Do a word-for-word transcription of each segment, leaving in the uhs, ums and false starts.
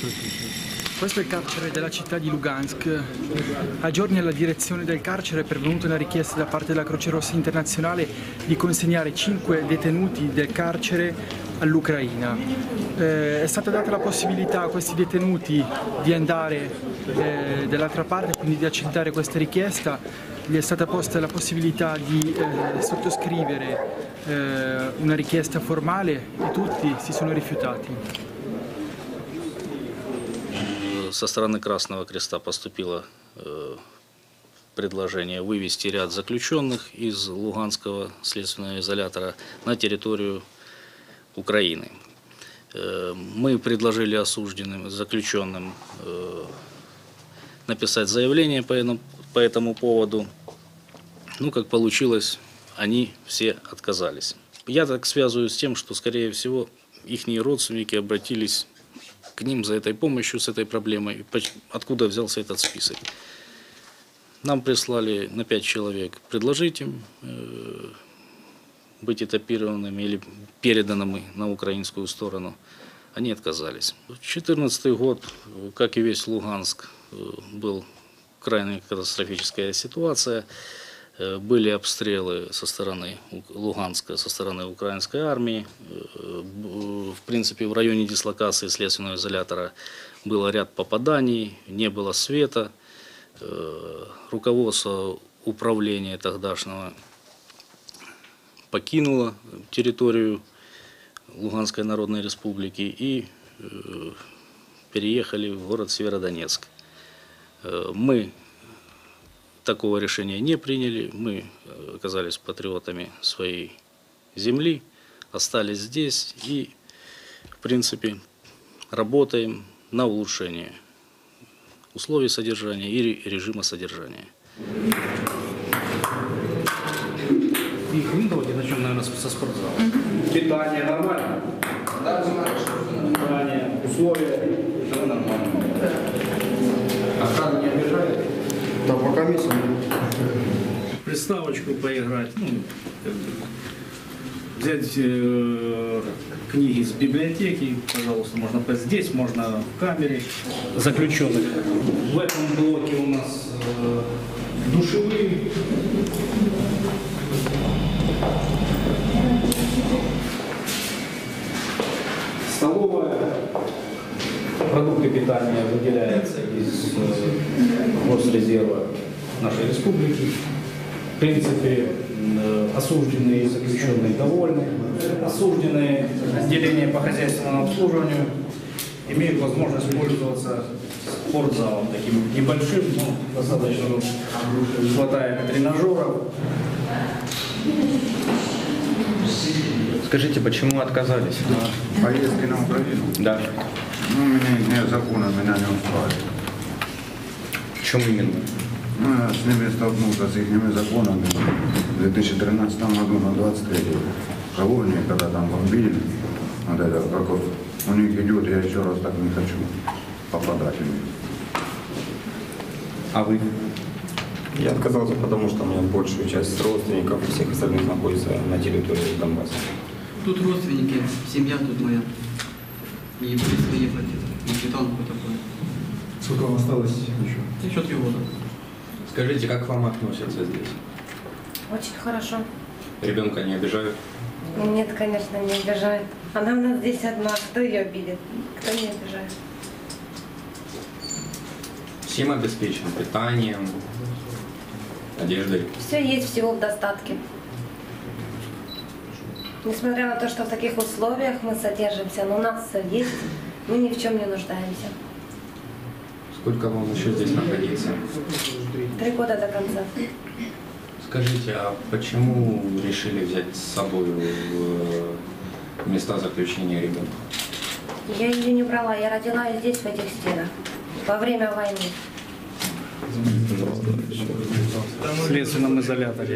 Questo è il carcere della città di Lugansk. A giorni alla direzione del carcere è pervenuta una richiesta da parte della Croce Rossa Internazionale di consegnare cinque detenuti del carcere all'Ucraina. Eh, è stata data la possibilità a questi detenuti di andare eh, dall'altra parte, quindi di accettare questa richiesta. Gli è stata posta la possibilità di eh, sottoscrivere eh, una richiesta formale e tutti si sono rifiutati. Со стороны Красного Креста поступило предложение вывести ряд заключенных из Луганского следственного изолятора на территорию Украины. Мы предложили осужденным, заключенным написать заявление по этому поводу. Ну, как получилось, они все отказались. Я так связываю с тем, что, скорее всего, их родственники обратились к ним за этой помощью, с этой проблемой, откуда взялся этот список. Нам прислали на пять человек предложить им э, быть этапированными или переданными на украинскую сторону. Они отказались. две тысячи четырнадцатый год, как и весь Луганск, был крайне катастрофическая ситуация. Были обстрелы со стороны Луганска, со стороны украинской армии. В принципе, в районе дислокации следственного изолятора был ряд попаданий, не было света. Руководство управления тогдашнего покинуло территорию Луганской Народной Республики и переехали в город Северодонецк. Мы такого решения не приняли, мы оказались патриотами своей земли, остались здесь и, в принципе, работаем на улучшение условий содержания и режима содержания. Давайте начнем, наверное, со спортзала. Питание нормально? Да, питание, условия, все нормально. Охрана не обижает? Да, пока месяц. Приставочку поиграть, ну, взять э, книги с библиотеки, пожалуйста, можно здесь, можно в камере заключенных. В этом блоке у нас э, душевые. Столовая. Продукты питания выделяются из э, госрезерва нашей республики. В принципе, э, осужденные и заключенные довольны. Осужденные отделения по хозяйственному обслуживанию имеют возможность пользоваться спортзалом таким небольшим, но достаточно хватает тренажеров. Скажите, почему отказались? Поездки на Украину? Да. Ну, меня их законы меня не устраивают. В чем именно? Ну, я с ними столкнулся, с их законами в две тысячи тринадцатом году на двадцать третьем колонии, когда там бомбили. Вот это, как вот у них идет, я еще раз так не хочу попадать в них. А вы? Я отказался, потому что у меня большую часть родственников и всех остальных находится на территории Донбасса. Тут родственники, семья тут моя. И близко ехать, на светанку такое. Сколько вам осталось еще? Еще три года. Скажите, как к вам относятся здесь? Очень хорошо. Ребенка не обижают? Нет, конечно, не обижают. Она у нас здесь одна. Кто ее обидит? Кто не обижает? Всем обеспечен питанием, одеждой? Все есть, всего в достатке. Несмотря на то, что в таких условиях мы содержимся, но у нас все есть, мы ни в чем не нуждаемся. Сколько вам еще здесь находиться? Три года до конца. Скажите, а почему решили взять с собой в места заключения ребенка? Я ее не брала, я родила здесь, в этих стенах, во время войны. В следственном изоляторе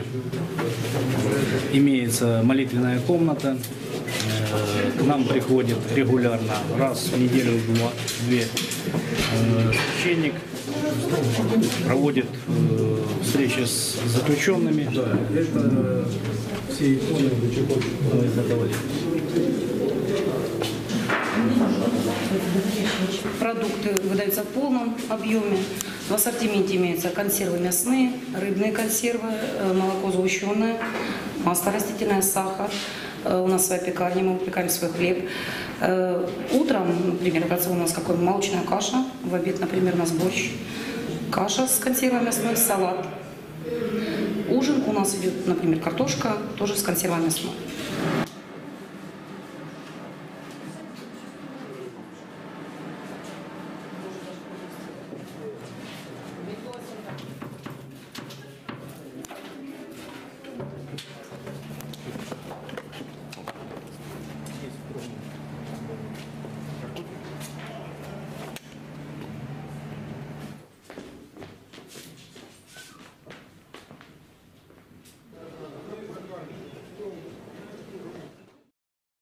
имеется молитвенная комната. К нам приходит регулярно, раз в неделю, два, две, священник, проводит встречи с заключенными. Да, это все иконы, Продукты выдаются в полном объеме. В ассортименте имеются консервы мясные, рыбные консервы, э, молоко сгущенное, масло растительное, сахар. Э, У нас своя пекарня, мы выпекаем свой хлеб. Э, Утром, например, рацион у нас какой? Молочная каша. В обед, например, у нас борщ. Каша с консервами мясной, салат. Ужин у нас идет, например, картошка, тоже с консервами мясной.